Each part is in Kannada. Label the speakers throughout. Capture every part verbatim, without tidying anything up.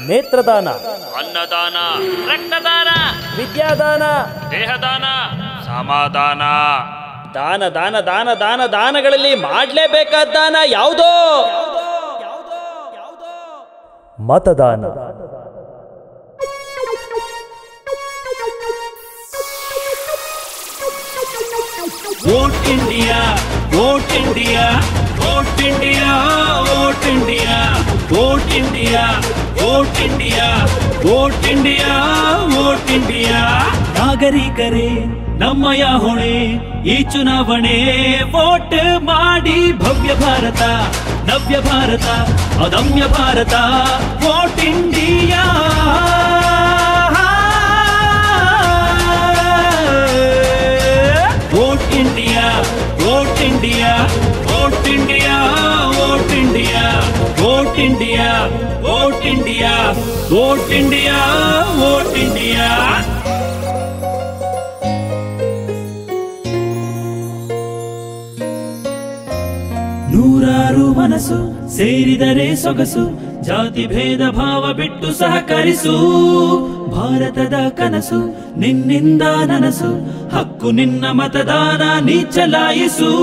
Speaker 1: ನೇತ್ರದಾನ,
Speaker 2: ಅನ್ನದಾನ, ರಕ್ತದಾನ,
Speaker 1: ವಿದ್ಯಾದಾನ,
Speaker 2: ದೇಹದಾನ, ಸಮಾಧಾನ.
Speaker 1: ದಾನ ದಾನ ದಾನ ದಾನ ದಾನಗಳಲ್ಲಿ ಮಾಡಲೇಬೇಕಾದ ದಾನ ಯಾವುದೋ? ಮತದಾನ.
Speaker 3: Vote India, vote India, vote India, vote India, vote India, vote India, vote India, vote India. ನಾಗರಿಕರೇ ನಮ್ಮಯ ಹೊಣೆ ಈ ಚುನಾವಣೆ, ವೋಟ್ ಮಾಡಿ ಭವ್ಯ ಭಾರತ, ನವ್ಯ ಭಾರತ, ಅದಮ್ಯ Bharata. Vote India, vote India, vote India, vote India, vote India, vote India, vote India, vote India, vote India. ನೂರಾರು ಮನಸ್ಸು ಸೇರಿದರೆ ಸೊಗಸು, ಜಾತಿ ಭೇದ ಭಾವ ಬಿಟ್ಟು ಸಹಕರಿಸು. ಭಾರತದ ಕನಸು ನಿನ್ನಿಂದ ನನಸು, ಹಕ್ಕು ನಿನ್ನ ಮತದಾನ ನೀ ಚಲಾಯಿಸು.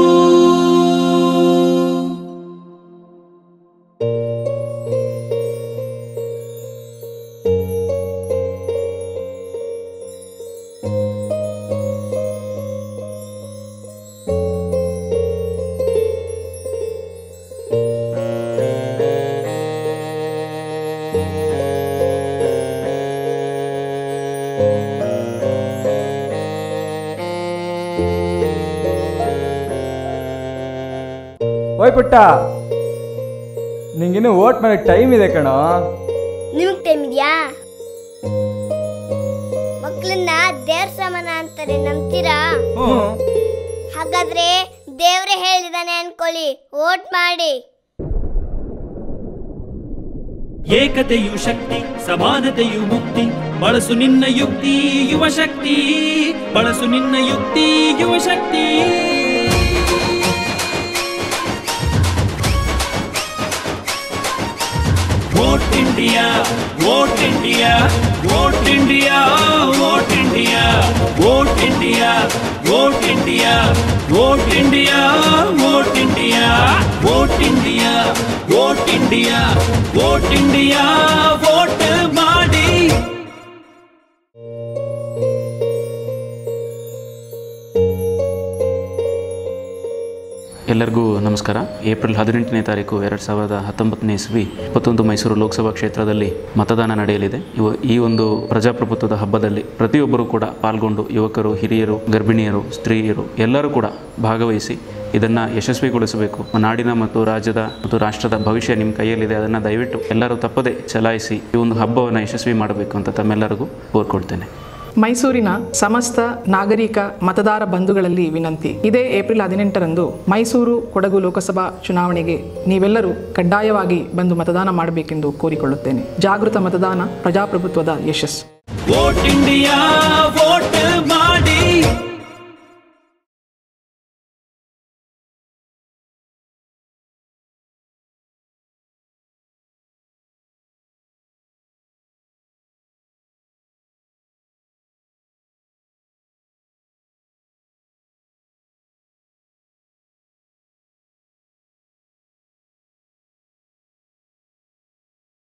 Speaker 4: ಓಯ್ ಪುಟ್ಟ, ನಿಂಗಿನ್ನು ವೋಟ್ ಮಾಡಕ್ಕೆ ಟೈಮ್ ಇದೆ ಕಣೋ.
Speaker 5: ನಿಮ್ಗೆ ಟೈಮ್ ಇದೆಯಾ? ಮಕ್ಕಳನ್ನ ದೇವ್ರ ಸಮಾನ ಅಂತಾರೆ, ನಂಬ್ತೀರಾ? ಹಾಗಾದ್ರೆ ದೇವ್ರೆ ಹೇಳಿದಾನೆ ಅನ್ಕೊಳ್ಳಿ, ವೋಟ್ ಮಾಡಿ.
Speaker 3: ಏಕತೆಯು ಶಕ್ತಿ, ಸಮಾನತೆಯು ಮುಕ್ತಿ, ಬಳಸು ನಿನ್ನ ಯುಕ್ತಿ ಯುವ ಶಕ್ತಿ, ಬಳಸು ನಿನ್ನ ಯುಕ್ತಿ ಯುವ ಶಕ್ತಿ. Vote India, vote India, vote India, vote India, vote India, vote India, vote India, vote India, vote India, vote India, vote India, vote ಮಾಡಿ.
Speaker 6: ಎಲ್ಲರಿಗೂ ನಮಸ್ಕಾರ. ಏಪ್ರಿಲ್ ಹದಿನೆಂಟನೇ ತಾರೀಕು ಎರಡು ಸಾವಿರದ ಹತ್ತೊಂಬತ್ತನೇ ಇಸ್ವಿ ಇಪ್ಪತ್ತೊಂದು ಮೈಸೂರು ಲೋಕಸಭಾ ಕ್ಷೇತ್ರದಲ್ಲಿ ಮತದಾನ ನಡೆಯಲಿದೆ. ಇವ ಈ ಒಂದು ಪ್ರಜಾಪ್ರಭುತ್ವದ ಹಬ್ಬದಲ್ಲಿ ಪ್ರತಿಯೊಬ್ಬರೂ ಕೂಡ ಪಾಲ್ಗೊಂಡು, ಯುವಕರು, ಹಿರಿಯರು, ಗರ್ಭಿಣಿಯರು, ಸ್ತ್ರೀಯರು ಎಲ್ಲರೂ ಕೂಡ ಭಾಗವಹಿಸಿ ಇದನ್ನು ಯಶಸ್ವಿಗೊಳಿಸಬೇಕು. ನಾಡಿನ ಮತ್ತು ರಾಜ್ಯದ ಮತ್ತು ರಾಷ್ಟ್ರದ ಭವಿಷ್ಯ ನಿಮ್ಮ ಕೈಯಲ್ಲಿದೆ. ಅದನ್ನು ದಯವಿಟ್ಟು ಎಲ್ಲರೂ ತಪ್ಪದೆ ಚಲಾಯಿಸಿ ಈ ಒಂದು ಹಬ್ಬವನ್ನು ಯಶಸ್ವಿ ಮಾಡಬೇಕು ಅಂತ ತಮ್ಮೆಲ್ಲರಿಗೂ ಕೋರ್ಕೊಳ್ತೇನೆ.
Speaker 7: ಮೈಸೂರಿನ ಸಮಸ್ತ ನಾಗರಿಕ ಮತದಾರ ಬಂಧುಗಳಲ್ಲಿ ವಿನಂತಿ. ಇದೇ ಏಪ್ರಿಲ್ ಹದಿನೆಂಟರಂದು ಮೈಸೂರು ಕೊಡಗು ಲೋಕಸಭಾ ಚುನಾವಣೆಗೆ ನೀವೆಲ್ಲರೂ ಕಡ್ಡಾಯವಾಗಿ ಬಂದು ಮತದಾನ ಮಾಡಬೇಕೆಂದು ಕೋರಿಕೊಳ್ಳುತ್ತೇನೆ. ಜಾಗೃತ ಮತದಾನ ಪ್ರಜಾಪ್ರಭುತ್ವದ ಯಶಸ್ಸು.
Speaker 3: ವೋಟ್ ಇಂಡಿಯಾ, ವೋಟ್ ಮಾಡಿ.